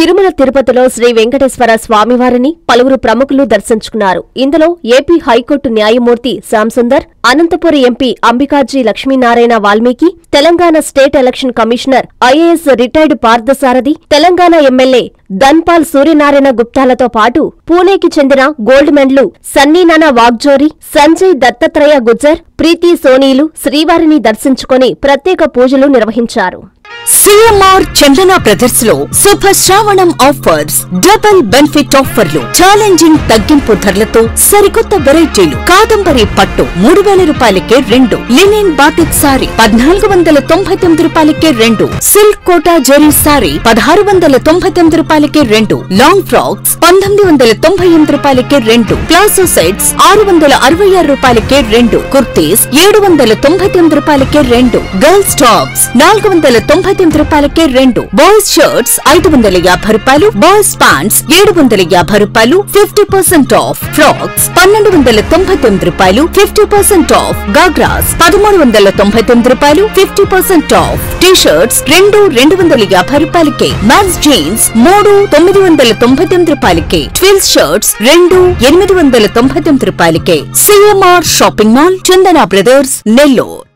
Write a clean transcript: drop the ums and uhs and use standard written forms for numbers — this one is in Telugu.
తిరుమల తిరుపతిలో శ్రీ వెంకటేశ్వర స్వామివారిని పలువురు ప్రముఖులు దర్శించుకున్నారు. ఇందులో ఏపీ హైకోర్టు న్యాయమూర్తి Shyamsundar, Anantapuram MP Ambikaji Lakshminarayana Valmiki, Telangana state election commissioner IAS retired Parthasarathi, Telangana MLA Dhanpal Suryanarayana గుప్తాలతో పాటు పూణేకి చెందిన గోల్డ్ మెడల్ సన్నీనానా వాగ్జోరి, సంజయ్ దత్తాత్రేయ గుజ్జర్, ప్రీతి సోనీలు శ్రీవారిని దర్శించుకుని ప్రత్యేక పూజలు నిర్వహించారు. సిఎంఆర్ చందన బ్రదర్స్ లో శుభ శ్రావణం ఆఫర్స్, డబుల్ బెనిఫిట్ ఆఫర్లు, ఛాలెంజింగ్ తగ్గింపు ధరలతో సరికొత్త వెరైటీలు. కాదంబరి పట్టు 3000 రూపాయలకే 2, లినెన్ బాటిక్ సారీ 1499 రూపాయలకే 2, సిల్క్ కోటా జెరీ సారీ 1699 రూపాయలకే 2, లాంగ్ ఫ్రాక్స్ 1998 రూపాయలకే 2, ప్లాజో సెట్స్ 666 రూపాయలకే 2, కుర్తీస్ 799 రూపాయలకే 2, గర్ల్స్ టాప్స్ 499 రూపాయలకే 2, బాయ్స్ షర్ట్స్ 550 రూపాయలు, బాయ్స్ ప్యాంట్స్ 750 రూపాయలు, 50% ఆఫ్, ఫ్రాక్స్ 1299 రూపాయలు, 50% ఆఫ్, గాగ్రాస్ 1399 రూపాయలు, 50% ఆఫ్, టీ-షర్ట్స్ 250 రూపాయలకే, మ్యాన్స్ జీన్స్ 999 రూపాయలకే, ట్విల్స్ షర్ట్స్ 899 రూపాయలకే. CMR shopping mall, Chandana brothers, Nellore.